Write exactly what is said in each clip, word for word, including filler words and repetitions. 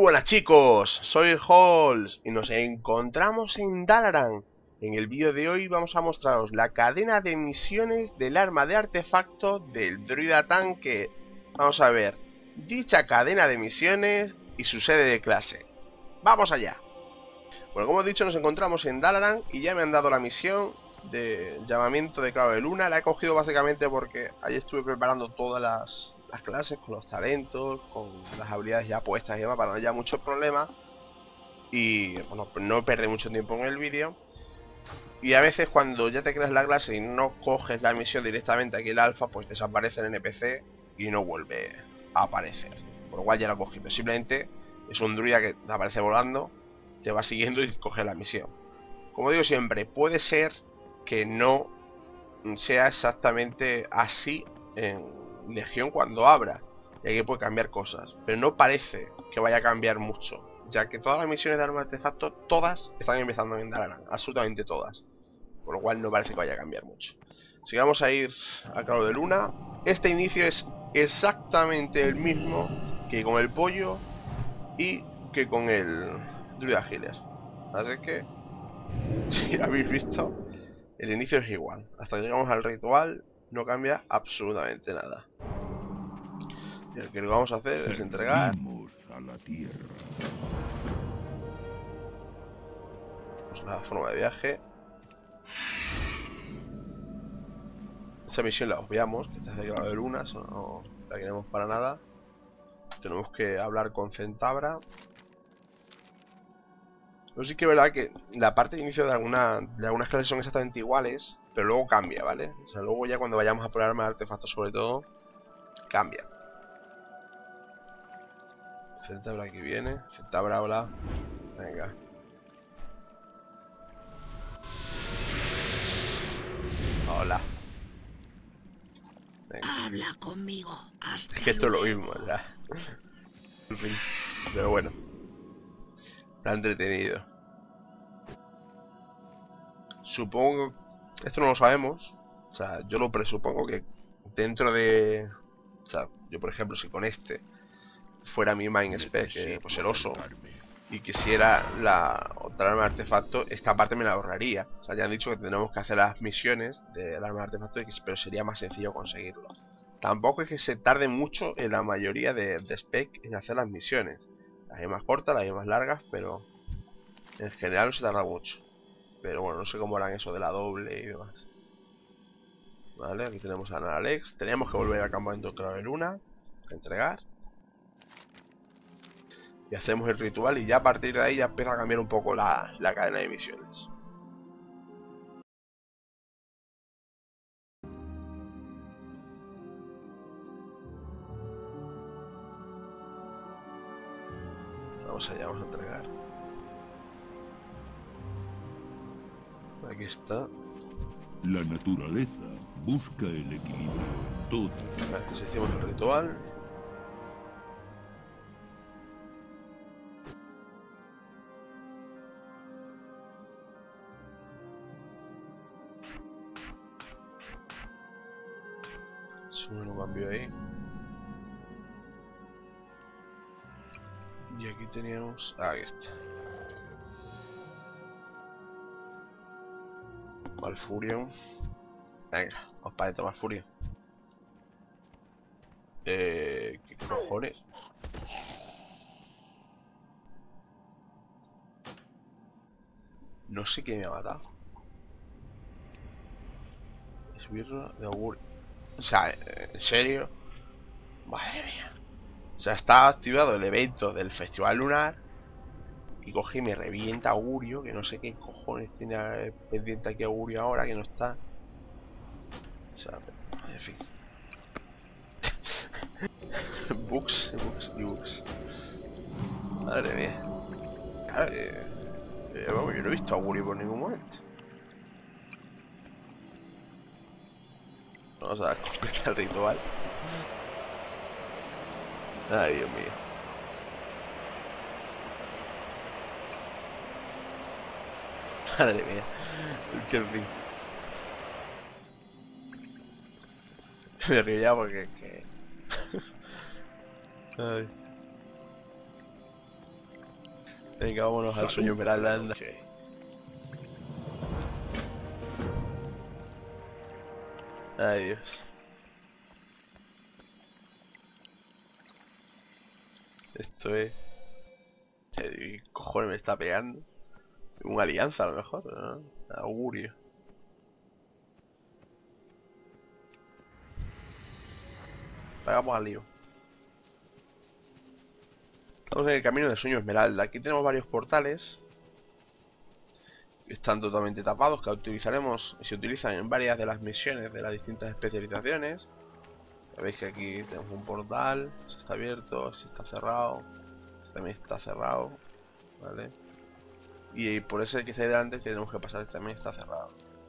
buenas chicos, soy Halls y nos encontramos en Dalaran. En el vídeo de hoy vamos a mostraros la cadena de misiones del arma de artefacto del druida tanque. Vamos a ver dicha cadena de misiones y su sede de clase. ¡Vamos allá! Bueno, como he dicho, nos encontramos en Dalaran y ya me han dado la misión de llamamiento de claro de luna. La he cogido básicamente porque ahí estuve preparando todas las, las clases con los talentos, con las habilidades ya puestas y demás, para no haya muchos problemas y bueno, no perder mucho tiempo en el vídeo. Y a veces cuando ya te creas la clase y no coges la misión directamente aquí en el alfa, pues desaparece el N P C y no vuelve a aparecer. Por lo cual ya lo cogí, pero simplemente es un druida que te aparece volando, te va siguiendo y coge la misión. Como digo siempre, puede ser que no sea exactamente así en Legión cuando abra, y aquí puede cambiar cosas, pero no parece que vaya a cambiar mucho, ya que todas las misiones de arma de artefacto, todas están empezando en Dalaran, absolutamente todas, por lo cual no parece que vaya a cambiar mucho. Así que vamos a ir al claro de luna. Este inicio es exactamente el mismo que con el pollo y que con el druida healer, así que si habéis visto, el inicio es igual. Hasta que llegamos al ritual no cambia absolutamente nada. Y lo que vamos a hacer es entregar a la tierra. pues la forma de viaje. Esta misión la obviamos, que te hace claro de luna, eso no la queremos para nada. Tenemos que hablar con Centabra. Pero sí que es verdad que la parte de inicio de, alguna, de algunas clases son exactamente iguales, pero luego cambia, ¿vale? O sea, luego ya cuando vayamos a por armas de artefactos sobre todo, cambia. Centabra aquí viene. Centabra, hola. Venga. Hola. Venga. Habla conmigo. Hasta Es que esto es lo luego. mismo, ya. En fin. Pero bueno. Está entretenido. Supongo... Esto no lo sabemos. O sea, yo lo presupongo que dentro de... O sea, yo por ejemplo, si con este fuera mi main spec, eh, pues el oso, y quisiera la otra arma de artefacto, esta parte me la ahorraría. O sea, ya han dicho que tenemos que hacer las misiones del arma de artefacto, pero sería más sencillo conseguirlo. Tampoco es que se tarde mucho en la mayoría de, de spec en hacer las misiones. Las hay más cortas, las hay más largas, pero en general no se tarda mucho. Pero bueno, no sé cómo harán eso de la doble y demás. Vale, aquí tenemos a Naralex. Teníamos que volver al campamento claro de luna a entregar. Y hacemos el ritual y ya a partir de ahí ya empieza a cambiar un poco la, la cadena de misiones. Vamos allá, vamos a entregar. Aquí está. La naturaleza busca el equilibrio. Todo. Vale, pues hicimos el ritual. Sube un cambio ahí. Y aquí teníamos... Ah, aquí está. Malfurion. Venga, vamos para adentro, Malfurion. Eh... ¿Qué cojones? No sé qué me ha matado. Esbirra de augurio. O sea, ¿en serio? Madre mía. O sea, está activado el evento del Festival Lunar y coge y me revienta augurio, que no sé qué cojones tiene pendiente aquí augurio ahora, que no está. O sea, en fin. Bugs, bugs y bugs. Madre mía. Eh, eh, vamos, yo no he visto augurio por ningún momento. Vamos a completar el ritual. Ay, Dios mío. Madre mía. Qué fin. Me río ya porque... Que... Ay. Venga, vámonos al sueño esmeralda, anda. Ay, Dios. Esto es... ¿Qué cojones me está pegando? Una alianza a lo mejor, ¿no? Augurio. Pagamos al lío. Estamos en el camino del sueño esmeralda. Aquí tenemos varios portales que están totalmente tapados, que utilizaremos y se utilizan en varias de las misiones de las distintas especializaciones. Ya veis que aquí tenemos un portal, si está abierto, si está cerrado, este también está cerrado, ¿vale? Y por ese que está ahí delante que tenemos que pasar, este también está cerrado.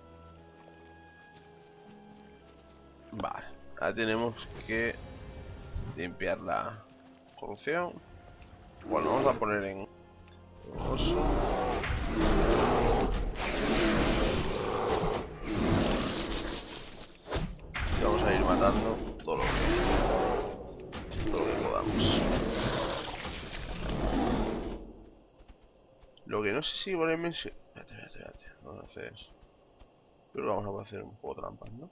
Vale, ahora tenemos que limpiar la corrupción. Bueno, vamos a poner en oso. Y vamos a ir matando todo lo que, todo lo que podamos. Lo que no sé si ponerme en... Espérate, espérate, espérate. Vamos a hacer... Creo que vamos a poder hacer un poco de trampas, ¿no?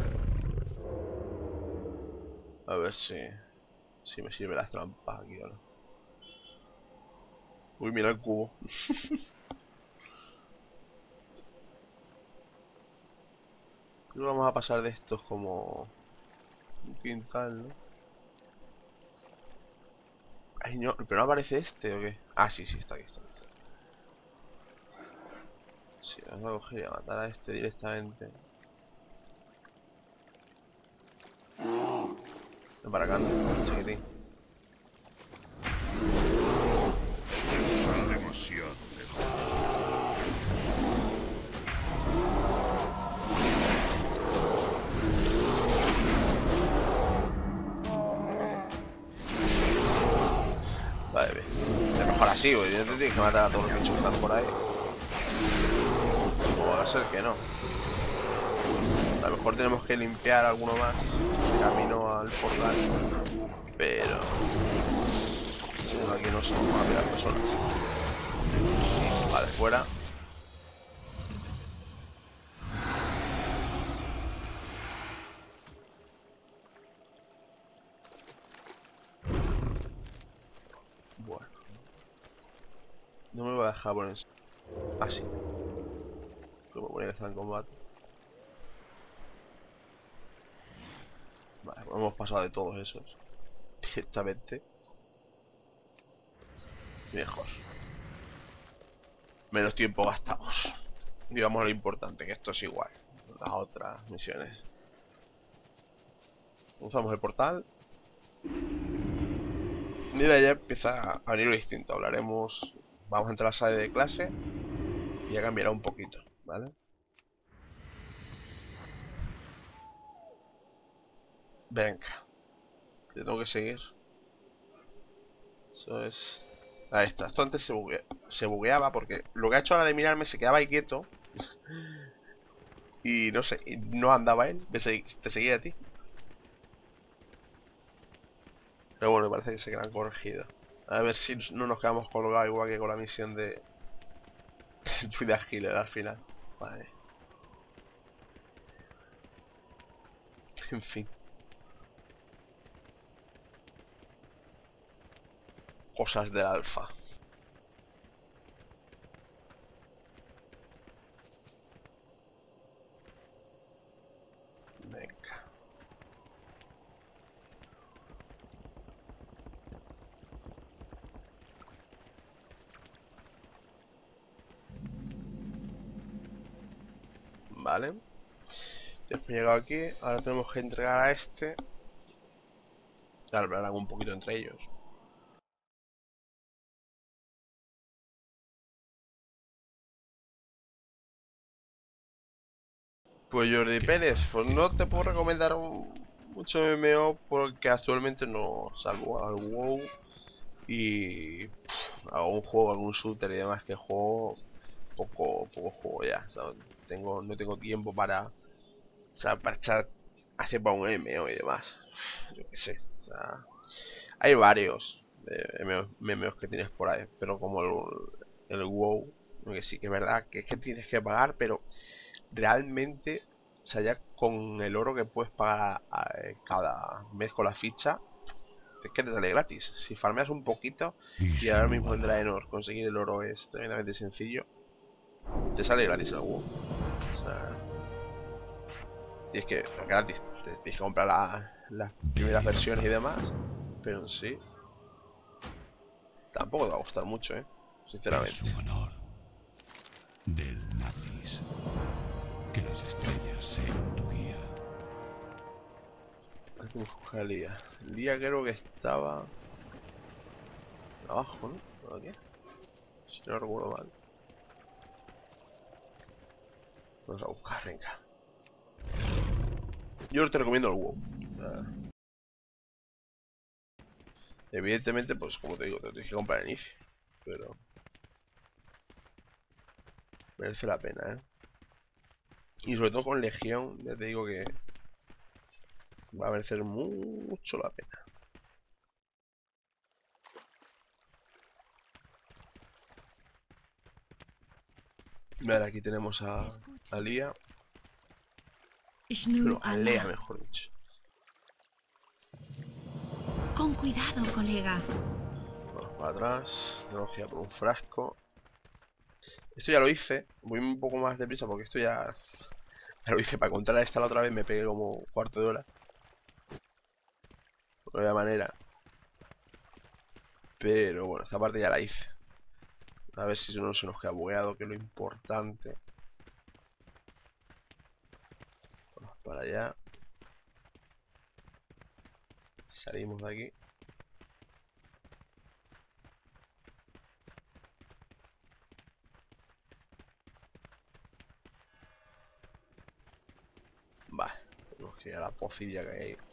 A ver si... Si me sirven las trampas aquí ahora. Uy, mira el cubo. Creo que vamos a pasar de estos como... un quintal, ¿no? Ay, no, pero no aparece este, ¿o qué? Ah, sí, sí, está aquí, está aquí. Sí, vamos a coger y a matar a este directamente. Ven para acá, anda, chiquitín. Está demasiado lejos. Vale, bien. Es mejor así, güey. No te tienes que matar a todos los bichos que están por ahí. O va a ser que no. A lo mejor tenemos que limpiar alguno más camino al portal. Pero... aquí no somos más de las personas. Vale, fuera. Bueno. No me voy a dejar poner... así. Como ponía que está en combate. Vale, pues hemos pasado de todos esos. Directamente. Mejor. Menos tiempo gastamos. Digamos lo importante, que esto es igual. Las otras misiones. Usamos el portal. Y de ahí ya empieza a venir lo distinto. Hablaremos... Vamos a entrar a la sala de clase. Y ya cambiará un poquito, ¿vale? Venga. Te tengo que seguir. Eso es... Ahí está. Esto antes se, buguea... se bugueaba porque lo que ha hecho ahora de mirarme se quedaba ahí quieto. Y no sé, no andaba él. Te seguía a ti. Pero bueno, parece que se quedan corregidos. A ver si no nos quedamos colgados igual que con la misión de... Julia Healer al final. Vale. En fin. Cosas del alfa. Venga. Vale. Ya hemos llegado aquí. Ahora tenemos que entregar a este. Claro, hablarán un poquito entre ellos. Pues Jordi Pérez, pues no te puedo recomendar un, mucho M M O porque actualmente no salvo al WoW y pff, hago un juego, algún shooter y demás que juego poco, poco juego ya. O sea, tengo, no tengo tiempo para, o sea, para echar hacer para un M M O y demás. Yo qué sé. O sea, hay varios. de M M Os que tienes por ahí. Pero como el, el WoW, que sí que es verdad que es que tienes que pagar, pero realmente, o sea, ya con el oro que puedes pagar a, a, cada mes con la ficha, es que te sale gratis. Si farmeas un poquito, y ahora mismo en Draenor conseguir el oro es tremendamente sencillo, te sale gratis el WoW. O sea, tienes que, gratis, te, tienes que comprar la, las primeras versiones y demás, pero en sí tampoco te va a gustar mucho, eh, sinceramente. Es un honor del Nazis que las estrellas sean tu guía. Aquí tenemos que buscar el día. El día creo que estaba abajo, ¿no? ¿Aquí? Si no recuerdo mal. Vamos a buscar, venga. Yo te recomiendo el WoW. Evidentemente, pues como te digo, te lo tienes que comprar en I F E. Pero merece la pena, ¿eh? Y sobre todo con Legión, ya te digo que va a merecer mucho la pena. Vale, aquí tenemos a, a Lía. Pero a Lea, mejor dicho. Con cuidado, colega. Vamos para atrás. Tenemos que ir a por un frasco. Esto ya lo hice. Voy un poco más deprisa porque esto ya... Ya lo hice para encontrar a esta la otra vez. Me pegué como un cuarto de hora. No había manera. Pero bueno, esta parte ya la hice. A ver si no se nos queda bugueado, que es lo importante. Vamos para allá. Salimos de aquí. Vale, tenemos que ir a la pocilla que hay ahí.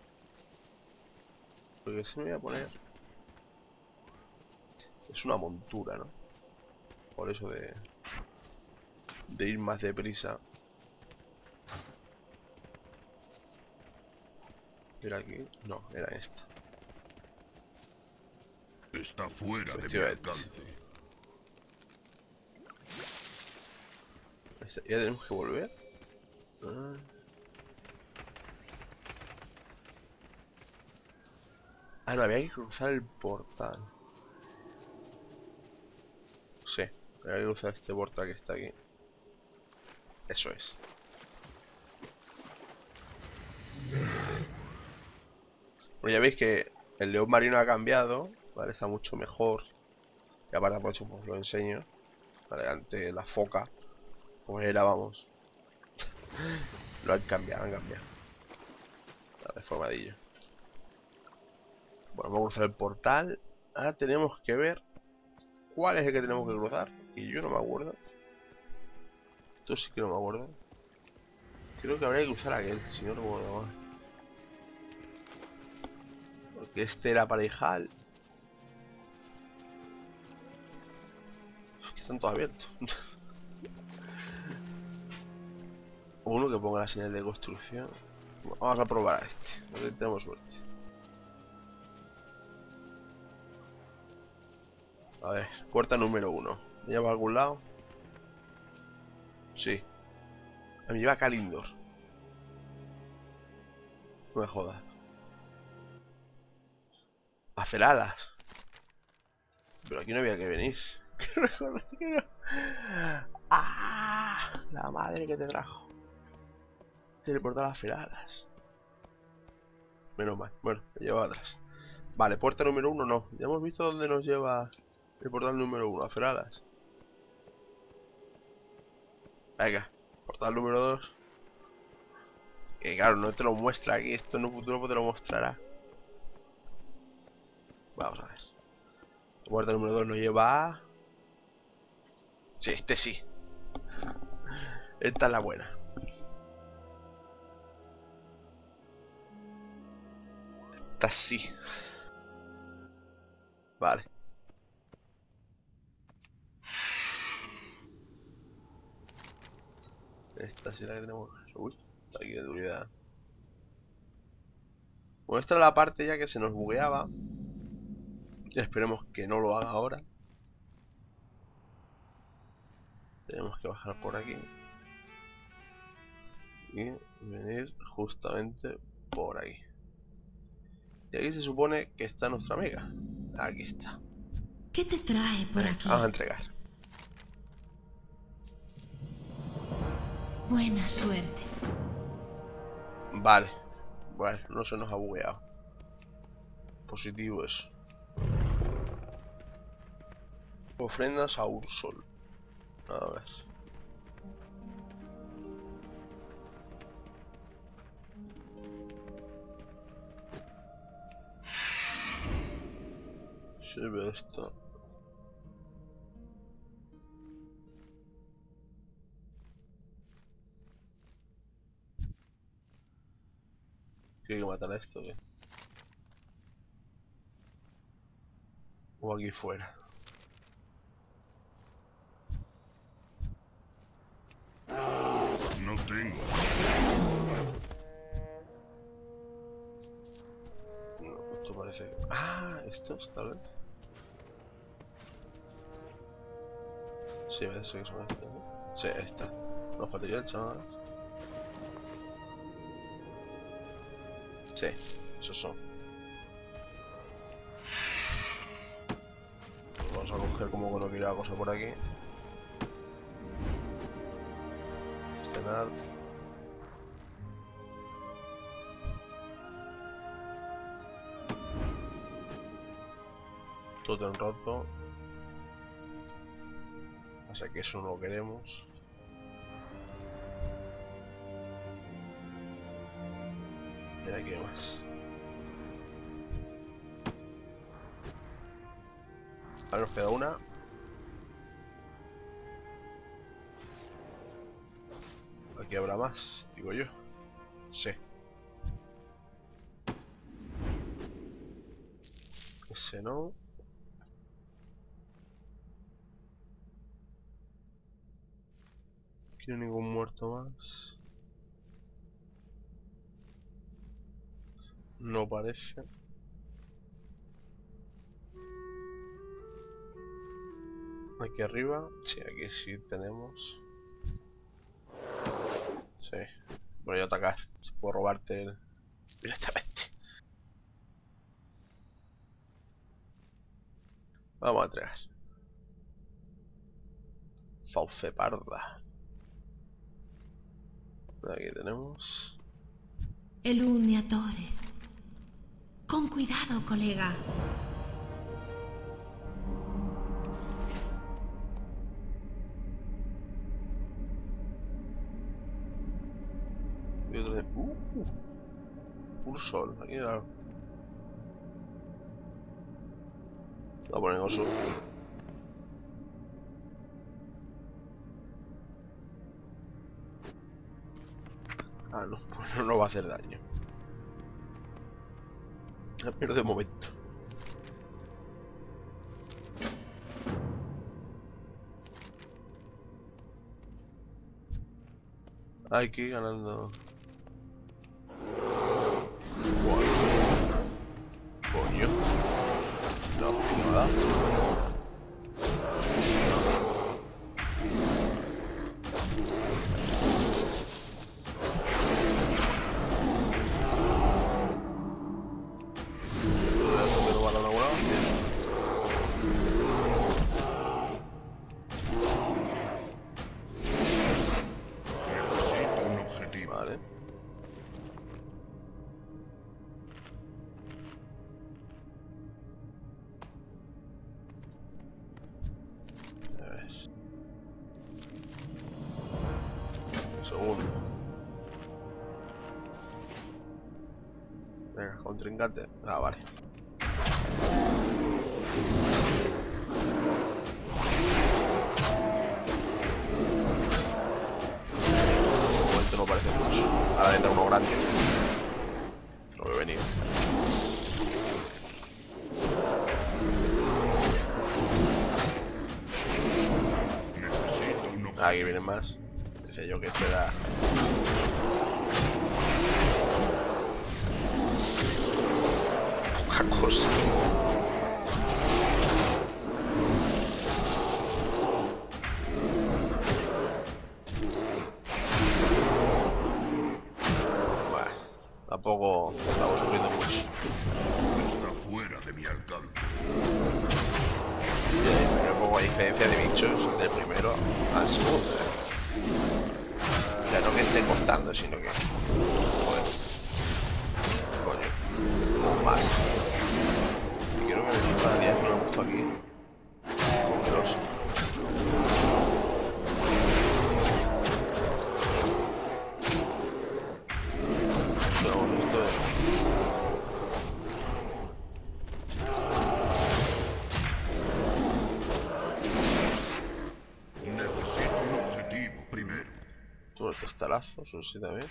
Porque se me voy a poner... Es una montura, ¿no? Por eso de... De ir más deprisa. ¿Era aquí? No, era esta. Está fuera de mi alcance. ¿Ya tenemos que volver? Ah. ah, no, había que cruzar el portal. Sí, había que cruzar este portal que está aquí. Eso es. Bueno, ya veis que el león marino ha cambiado, ¿vale? Está mucho mejor. Y aparte, por eso, pues lo enseño. Vale, antes la foca, como era, vamos. Lo han cambiado, han cambiado. Está deformadillo. Bueno, vamos a cruzar el portal. Ahora tenemos que ver cuál es el que tenemos que cruzar. Y yo no me acuerdo. Esto sí que no me acuerdo. Creo que habría que cruzar aquel, si no recuerdo mal. Porque este era para Ijal. Es que están todos abiertos. Uno que ponga la señal de construcción. Vamos a probar a este. A ver si tenemos suerte. A ver, puerta número uno. ¿Me lleva a algún lado? Sí. Me lleva a Kalindor. No me jodas. A Feralas. Pero aquí no había que venir. ¡Ah! La madre que te trajo. Teleportar a Feralas. Menos mal. Bueno, me lleva atrás. Vale, puerta número uno no. Ya hemos visto dónde nos lleva el portal número uno, a Feralas. Venga, portal número dos. Que claro, no te lo muestra aquí. Esto en un futuro pues te lo mostrará. Vamos a ver. La puerta número dos nos lleva a... Sí, este sí. Esta es la buena. Esta sí. Vale. Esta sí la que tenemos. Uy, aquí de duridad. Bueno, esta es la parte ya que se nos bugueaba. Esperemos que no lo haga ahora. Tenemos que bajar por aquí. Y venir justamente por ahí. Y aquí se supone que está nuestra amiga. Aquí está. ¿Qué te trae por Venga, aquí? vamos a entregar. Buena suerte. Vale. Bueno, no se nos ha bugueado. Positivo eso. Ofrendas a Ursol. A ver. Sirve esto. ¿Qué hay que matar a esto? ¿Qué? O aquí fuera. No tengo. No, esto parece... Ah, estos tal vez. Sí, eso que son estos, ¿no? Sí, esta. Nos faltaría el chaval. Sí, esos son. Vamos a coger como que no quiero la cosa por aquí. Este nada. Todo en roto. Así que eso no lo queremos. Y aquí hay más. Ahora nos queda una. Aquí habrá más, digo yo. Sí. Ese no. Aquí no hay ningún muerto más. No parece. Aquí arriba. Sí, aquí sí tenemos. Sí. Voy a atacar. Si puedo robarte el... directamente. Vamos a entregar. Fauce parda. Aquí tenemos. El Uniatore. Con cuidado, colega. Y otro de... Uh, Ursol. Aquí era... Voy a poner oso. Ah, no, pues no nos va a hacer daño. Pero de momento. Aquí ganando. Bueno. Coño. No, nada. Segundo. Venga, contrincante. Ah, vale. De momento no parece mucho. Ahora entra uno grande. Lo veo venir. Aquí vienen más. Decía yo que este era... poca cosa. poca diferencia de bichos del primero al segundo. ¿eh? O sea, no que esté costando, sino que... Joder. Coño. Como más. Y creo que me para días no lo he puesto aquí. Dos. No, esto es... Todo el testarazo, eso sí también.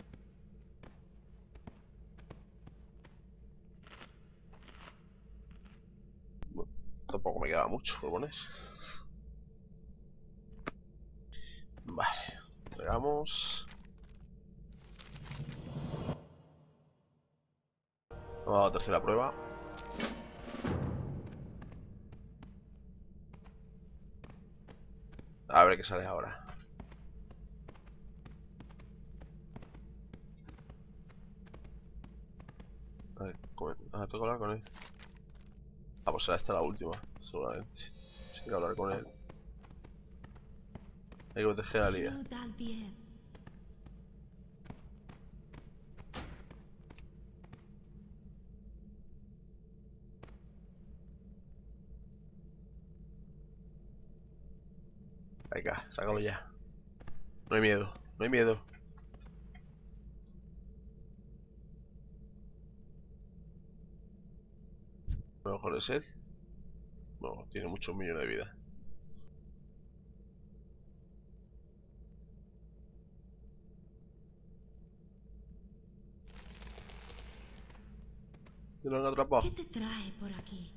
Bueno, tampoco me queda mucho por poner. Vale, entregamos. Vamos a la tercera prueba. A ver qué sale ahora. A ver, ah, tengo que hablar con él. Ah, pues será esta la última, seguramente. Sí, que hablar con él. Hay que proteger a Lía. Venga, sácalo ya. No hay miedo, no hay miedo. A lo mejor es él. No, tiene muchos millones de vida. ¿Y lo han atrapado? ¿Qué te trae por aquí?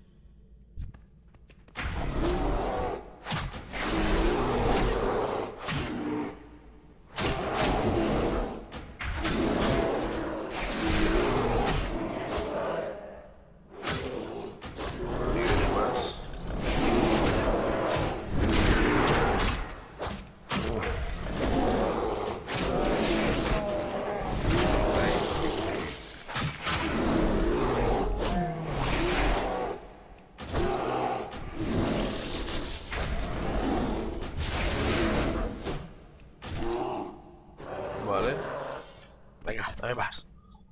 Vale. Venga, dame más.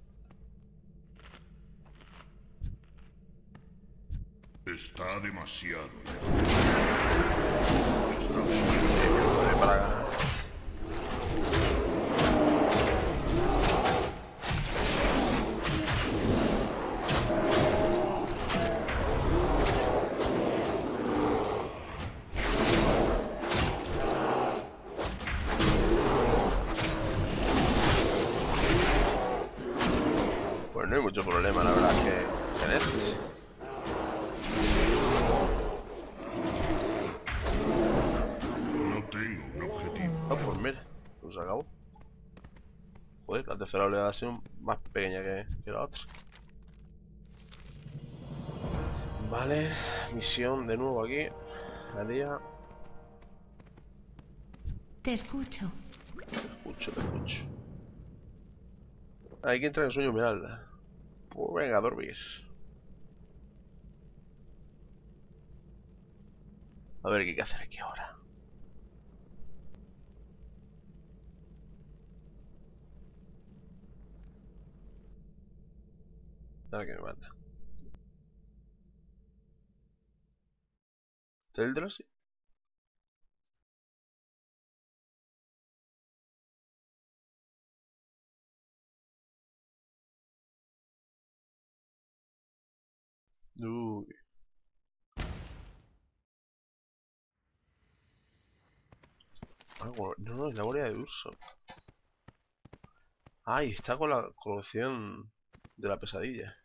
Está demasiado lejos. Está Vale, para acá. Pues no hay mucho problema, la verdad, que en este. No tengo un objetivo. Ah, pues mira, pues se acabó. Joder, la tercera oleada ha sido más pequeña que, que la otra. Vale, misión de nuevo aquí. Alía. Te escucho. Te escucho, te escucho. Hay que entrar en sueño Esmeralda. Pues venga, a dormir. A ver qué hay que hacer aquí ahora. A ver qué me manda. ¿Teldrassi? Uy. Algo- No, no, es la guardia de Urso. Ay, está con la colección de la pesadilla.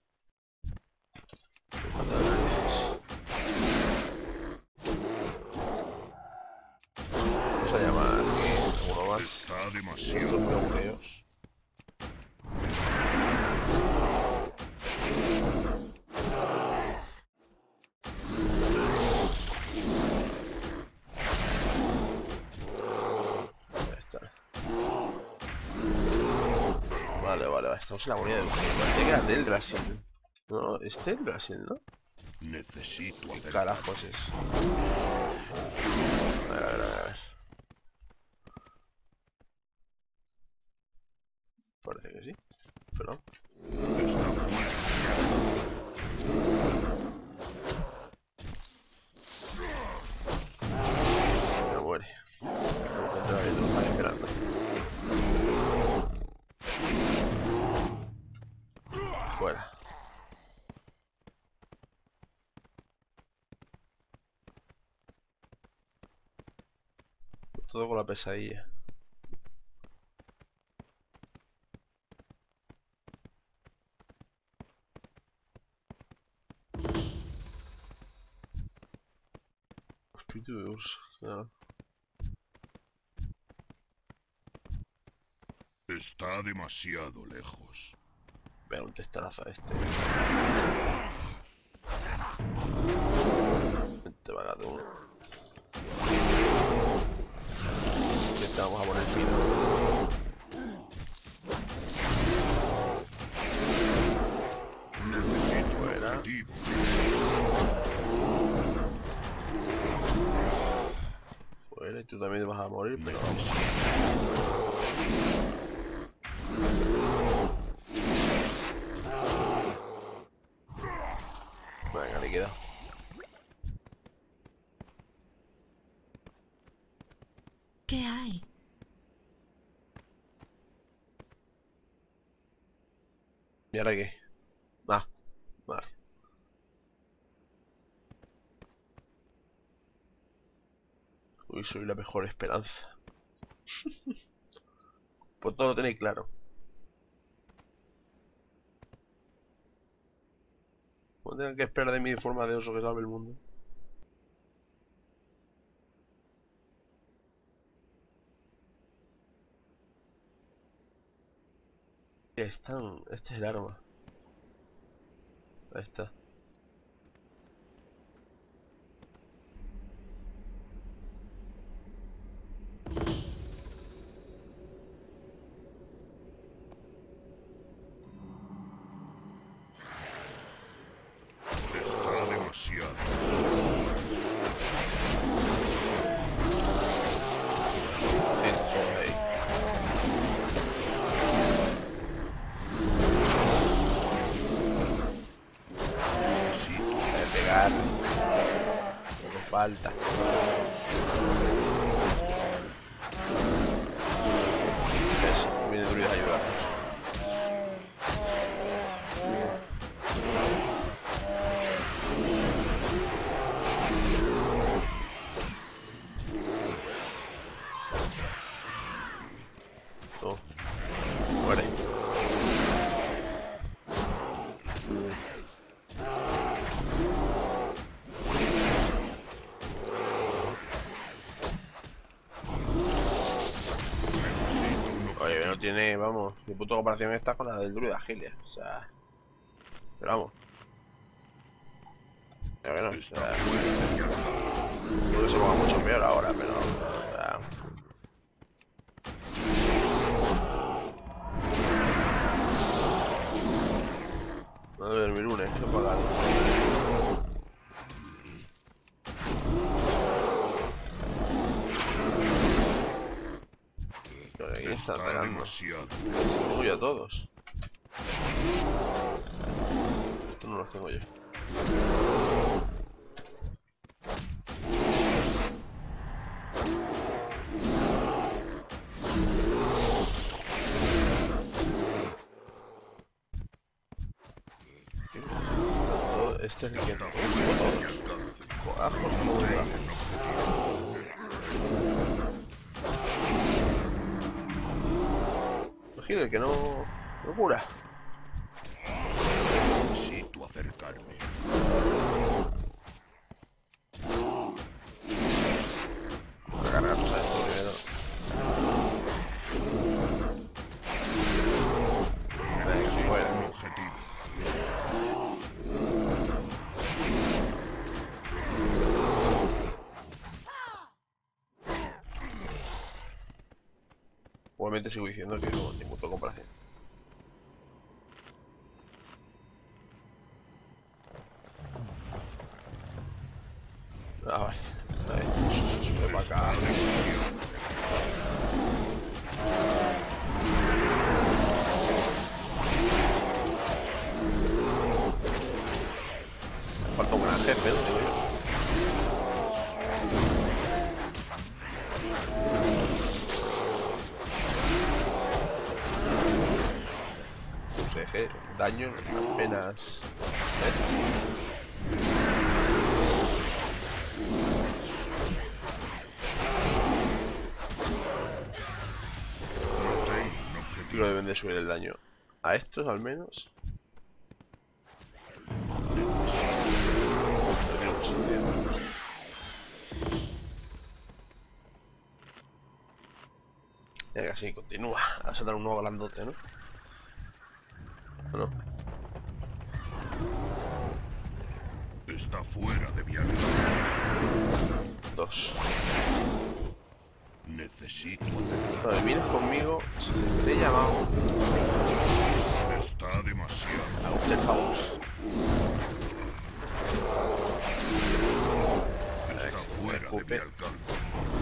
Fíjate las narices. Vamos a llamar aquí alguno más. Está Esto demasiado es muy aburrido. lejos. Ya está. Vale, vale, vale. Estamos en la guardia de Urso. Parece que era Teldrassil. No, no, es Teldrassil, ¿no? Necesito ¿Qué hacer carajos es? A ver, a ver, a ver. Parece que sí, pero no. Está fuera. No muere. Otra vez lo están esperando. Fuera. Todo con la pesadilla. Espíritu de Ursa, claro. Está demasiado lejos. Pega un testarazo a este. Este va a dar uno. Este vamos a poner fino. Necesito Fuera. objetivo. Fuera, y tú también vas a morir, pero vamos. Venga, liquida. ¿Qué hay? ¿Y ahora qué? Ah, vale. Uy, soy la mejor esperanza. Pues todo lo tenéis claro. No tengan que esperar de mi forma de oso que salve el mundo. Están... Este es el arma. Ahí está. Está demasiado. Sí, todo ahí. Necesito. De pegar. No falta. Eso, viene Druid a ayudarnos. No. Muere. Oye, no tiene, vamos, mi puta comparación está con la del Druid Agilia. O sea. Pero vamos. Ya que no, o Está sea, fuera. puede que se ponga mucho peor ahora, pero. O sea, no debe dormir lunes, que pagar. Ahí está Está atacando. demasiado. Se destruye a todos. Estos no los tengo yo. Todo- Este es el que Está tengo fuera de todos. mi alcance. Cojajos, no cojajos. Imagina el que no. No cura. Necesito acercarme. Voy a cargarnos a esto primero. Venga, Sí, fuera. un objetivo. Igualmente sigo diciendo que no tengo mucha comparación. Ah, vale. Ahí, sube, sube para acá. Me falta un gran jefe, ¿no? Digo yo. No sé, ¿qué? Daño apenas. Digo, deben de subir el daño. A estos al menos. Venga, sí, continúa. Vas a dar un nuevo grandote, ¿no? ¿O no? Está fuera de mi alcance. Dos. Necesito Cuando vienes conmigo, si te he llamado, Está demasiado. a usted favor. Está fuera de mi alcance.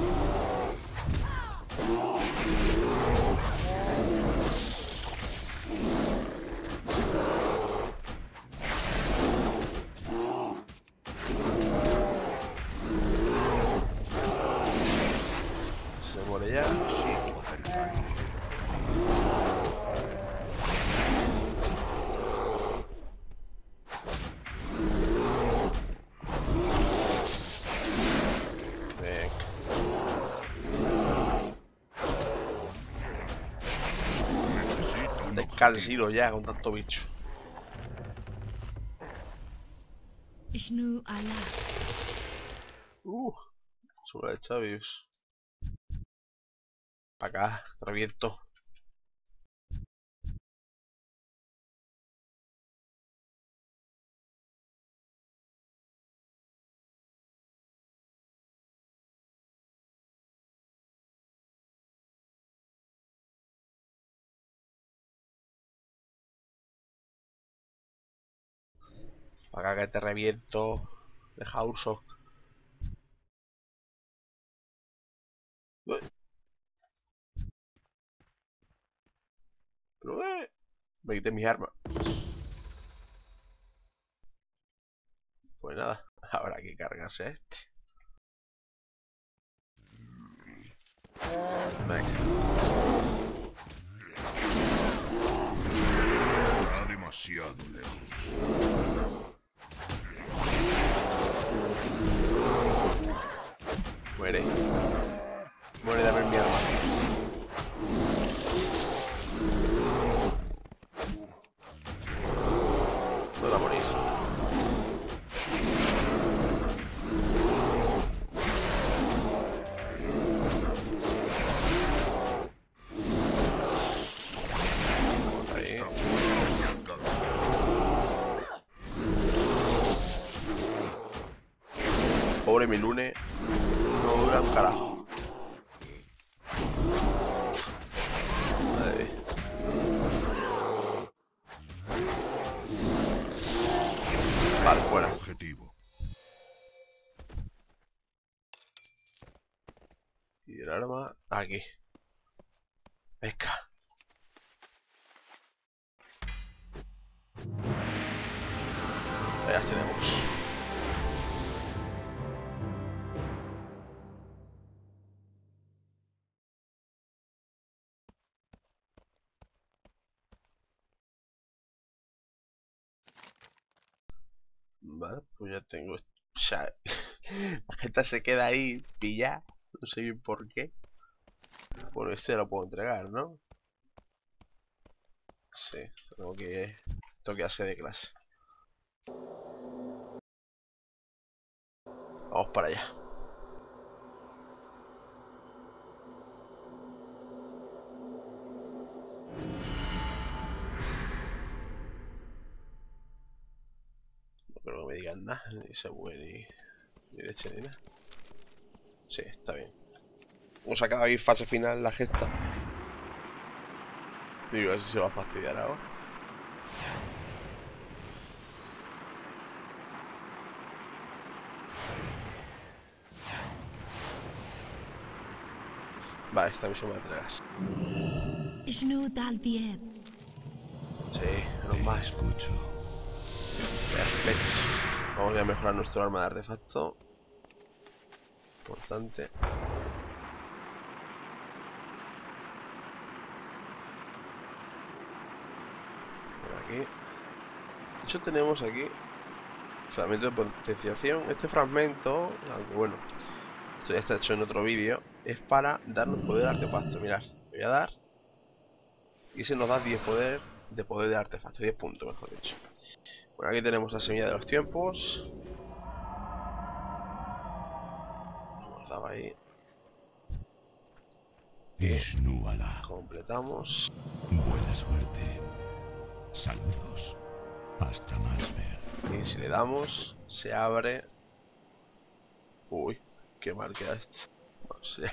Se muere ya. Necesito hacer daño. Venga. Necesito un Descansilo ya con tanto bicho. Shnu Allah. Uh, sobre el Chavius. Para acá, te reviento. Para acá que te reviento. Deja Urso. Ué. Pero eh. Me quité mis armas. Pues nada, habrá que cargarse a este. Venga. Está demasiado lejos. Muere. Muere de ver mi arma. No la morís. Ahí. Está fuera de mi alcance. Pobre mi Lune. No dura un carajo. Ahí. Vale, fuera. Objetivo. Y el arma aquí. Venga. Ya tenemos. Vale, pues ya tengo. O sea, la gente se queda ahí pillada. No sé bien por qué. Bueno, este lo puedo entregar, ¿no? Sí, tengo que. Tengo que hacer de clase. Vamos para allá. No creo que me digan nada, ni se mueve ni, ni leche ni nada. Sí, está bien. Hemos acabado ahí fase final la gesta. Digo, a ver si se va a fastidiar ahora. Vale, esta misión me la entregas. Ishnu dal dieb. Sí, Te menos mal. escucho. Perfecto. Vamos a mejorar nuestro arma de artefacto. Importante. Por aquí. De hecho tenemos aquí fragmento de potenciación. Este fragmento, aunque bueno, esto ya está hecho en otro vídeo, es para darnos poder de artefacto. Mirad, le voy a dar y se nos da diez poder de poder de artefacto, diez puntos mejor dicho. Bueno, aquí tenemos la semilla de los tiempos. Nos daba ahí. Ishnu Alá. Completamos. Buena suerte. Saludos. Hasta más ver. Y si le damos, se abre. Uy, qué mal queda esto. O sea,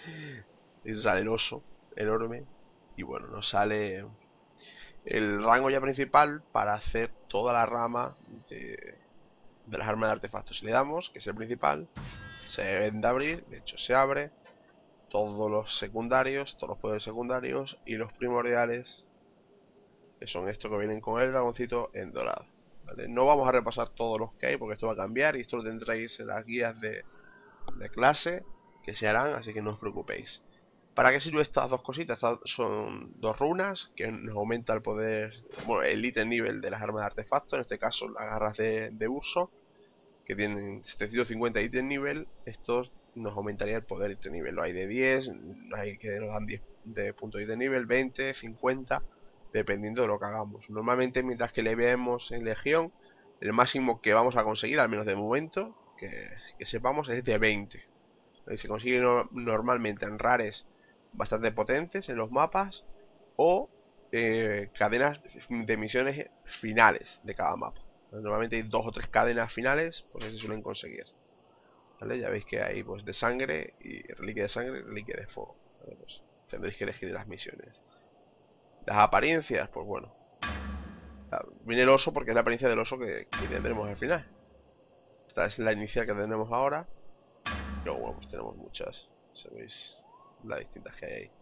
y sale el oso enorme. Y bueno, nos sale el rango ya principal para hacer toda la rama de, de las armas de artefactos. Si le damos, que es el principal, se deben de abrir. De hecho, se abre. Todos los secundarios, todos los poderes secundarios y los primordiales, que son estos que vienen con el dragoncito en dorado. ¿Vale? No vamos a repasar todos los que hay porque esto va a cambiar y esto lo tendréis en las guías de, de clase que se harán, así que no os preocupéis. ¿Para qué sirven estas dos cositas? Estas son dos runas que nos aumenta el poder, bueno, el ítem nivel de las armas de artefacto, en este caso las garras de, de Urso, que tienen setecientos cincuenta ítem nivel. Estos nos aumentaría el poder de nivel. Lo hay de diez, hay que nos dan diez de puntos de nivel, veinte, cincuenta, dependiendo de lo que hagamos. Normalmente, mientras que le veamos en Legión, el máximo que vamos a conseguir, al menos de momento, que, que sepamos, es de veinte. Se consigue no, normalmente en rares bastante potentes en los mapas o eh, cadenas de misiones finales de cada mapa. Normalmente hay dos o tres cadenas finales, pues se suelen conseguir. ¿Vale? Ya veis que hay pues de sangre y reliquia de sangre y reliquia de fuego. ¿Vale? Pues tendréis que elegir las misiones. Las apariencias, pues bueno. Viene el oso porque es la apariencia del oso que, que tendremos al final. Esta es la inicial que tenemos ahora. Luego bueno, pues tenemos muchas. Sabéis las distintas que hay ahí.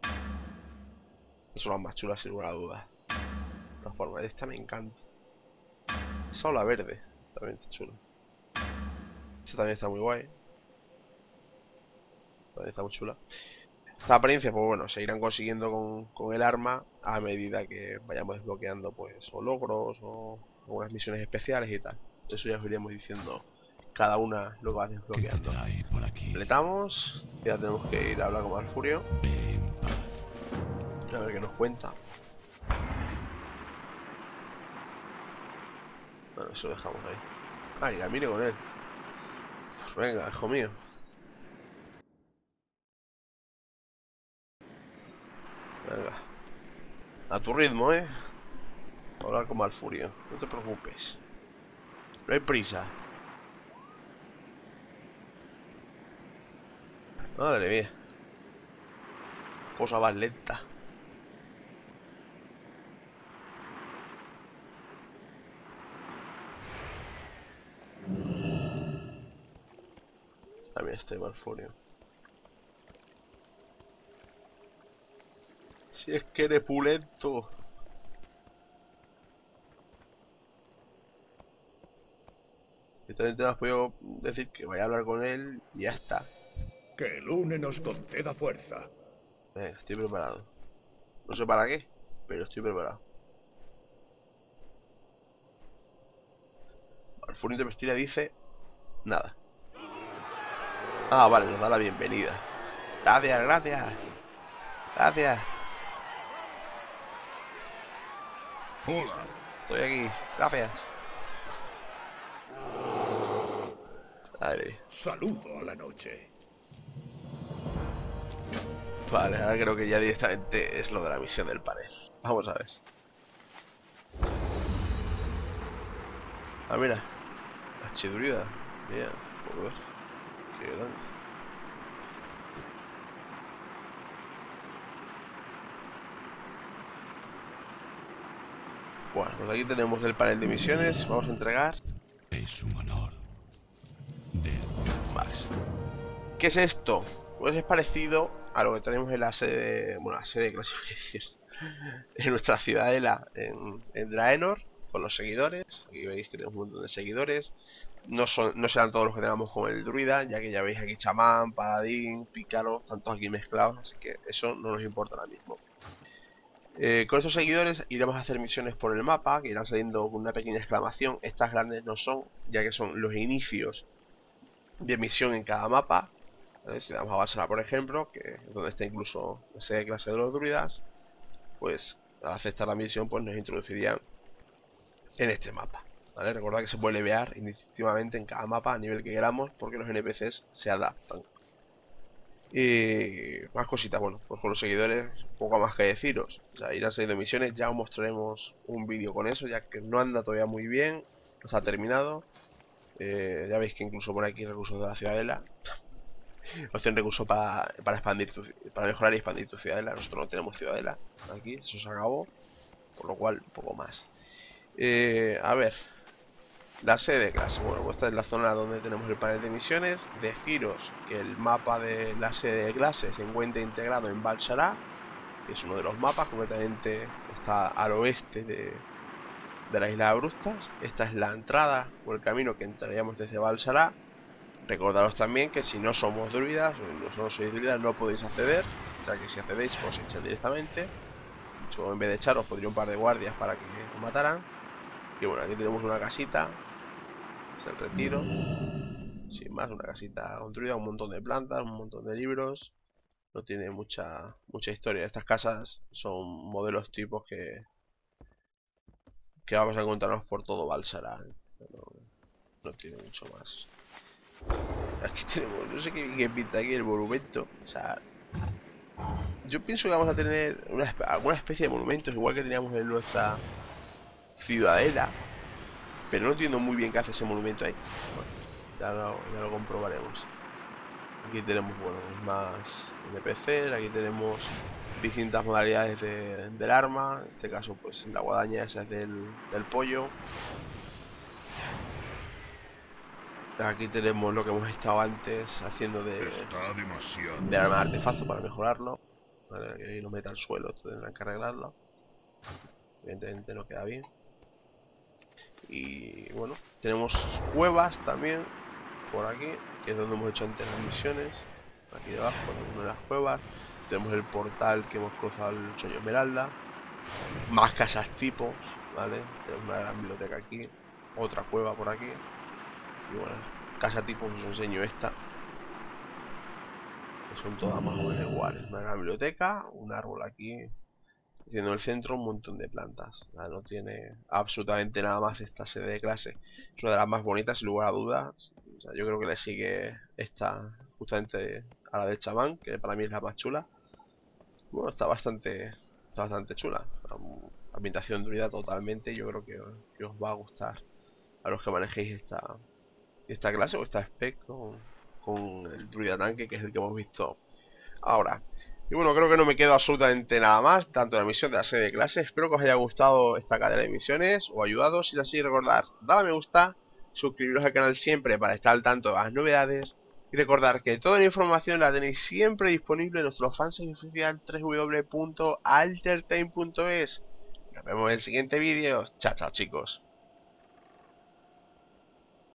Estas son las más chulas sin lugar a dudas. De todas formas, esta me encanta. Esa o la verde. También está chula. Esta también está muy guay. Está muy chula. Esta apariencia, pues bueno, se irán consiguiendo con, con el arma a medida que vayamos desbloqueando, pues, o logros o algunas misiones especiales y tal. Eso ya os iríamos diciendo cada una lo va desbloqueando. ¿Qué te trae por aquí? Completamos. Ya tenemos que ir a hablar con Malfurio. Ve en paz. A ver qué nos cuenta. Bueno, eso lo dejamos ahí. Ah, y camine con él. Pues venga, hijo mío. Venga. A tu ritmo, ¿eh? Voy a hablar con Malfurio. No te preocupes. No hay prisa. Madre mía. Cosa más lenta. También este Malfurio. Si es que eres pulento. Directamente has podido decir que vaya a hablar con él y ya está. Que el Une nos conceda fuerza. Venga, estoy preparado. No sé para qué, pero estoy preparado. Malfurio Intempestiva dice nada. Ah, vale, nos da la bienvenida. Gracias, gracias. Gracias. Hola. Estoy aquí. Gracias. Vale. Saludo a la noche. Vale, ahora creo que ya directamente es lo de la misión del panel. Vamos a ver. Ah, mira. La chidurida. Mira, joder. Qué grande. Bueno, pues aquí tenemos el panel de misiones. Vamos a entregar. Es un honor. De Vale. ¿Qué es esto? Pues es parecido a lo que tenemos en la sede, bueno, la sede de clasificación, en nuestra ciudadela, en, en Draenor, con los seguidores. Aquí veis que tenemos un montón de seguidores. No, son, no serán todos los que tengamos con el druida, ya que ya veis aquí chamán, paladín, pícaro, están todos aquí mezclados, así que eso no nos importa ahora mismo. Eh, con estos seguidores iremos a hacer misiones por el mapa, que irán saliendo con una pequeña exclamación. Estas grandes no son, ya que son los inicios de misión en cada mapa. ¿Vale? Si damos a Balsara, por ejemplo, que es donde está incluso la sede de clase de los druidas, pues al aceptar la misión pues nos introducirían en este mapa. ¿Vale? Recordad que se puede levear indistintivamente en cada mapa a nivel que queramos, porque los N P Cs se adaptan. Y más cositas, bueno, pues con los seguidores poco más que deciros. O sea, irán saliendo misiones, ya os mostraremos un vídeo con eso, ya que no anda todavía muy bien, no está terminado. Eh, ya veis que incluso por aquí recursos de la ciudadela. Opción recurso para, para expandir tu, para mejorar y expandir tu ciudadela. Nosotros no tenemos ciudadela aquí, eso se acabó. Por lo cual, un poco más. Eh, a ver. La sede de clase, bueno, pues esta es la zona donde tenemos el panel de misiones. Deciros que el mapa de la sede de clase se encuentra integrado en Balsara, que es uno de los mapas, concretamente está al oeste de, de la isla de Abruptas. Esta es la entrada o el camino que entraríamos desde Balsara. Recordaros también que si no somos druidas, o no sois druidas, no podéis acceder, ya que si accedéis os echan directamente. Yo, en vez de echaros, pondría un par de guardias para que os mataran. Y bueno, aquí tenemos una casita. Es el retiro. Sin más, una casita construida, un montón de plantas, un montón de libros. No tiene mucha mucha historia. Estas casas son modelos tipos que que vamos a encontrarnos por todo Balsara. No, no tiene mucho más. Aquí tenemos, no sé qué, qué pinta aquí el monumento. O sea, yo pienso que vamos a tener una, alguna especie de monumentos igual que teníamos en nuestra ciudadela. Pero no entiendo muy bien qué hace ese monumento ahí. Bueno, ya lo, ya lo comprobaremos. Aquí tenemos, bueno, más N P C, aquí tenemos distintas modalidades de, del arma. En este caso, pues la guadaña esa es del, del pollo. Aquí tenemos lo que hemos estado antes haciendo de, Está demasiado. de arma de artefacto para mejorarlo. Vale, que ahí no meta al suelo, esto tendrán que arreglarlo. Evidentemente no queda bien. Y bueno, tenemos cuevas también por aquí, que es donde hemos hecho antes las misiones. Aquí debajo, en una de las cuevas. Tenemos el portal que hemos cruzado el Sueño Esmeralda. Más casas tipos, ¿vale? Tenemos una gran biblioteca aquí. Otra cueva por aquí. Y bueno, casa tipos os enseño esta. Que son todas más o menos iguales. Una gran biblioteca, un árbol aquí. Haciendo el centro un montón de plantas. ¿Vale? No tiene absolutamente nada más esta sede de clase. Es una de las más bonitas, sin lugar a dudas. O sea, yo creo que le sigue esta justamente a la de chamán, que para mí es la más chula. Bueno, está bastante está bastante chula. Ambientación druida totalmente. Yo creo que, que os va a gustar a los que manejéis esta, esta clase o esta spec con, con el druida tanque, que es el que hemos visto ahora. Y bueno, creo que no me quedo absolutamente nada más, tanto en la misión de la sede de clase. Espero que os haya gustado esta cadena de misiones o ayudado. Si es así, recordad, dale a me gusta, suscribiros al canal siempre para estar al tanto de las novedades. Y recordar que toda la información la tenéis siempre disponible en nuestro fansite oficial w w w punto altertime punto es. Nos vemos en el siguiente vídeo. Chao, chao, chicos.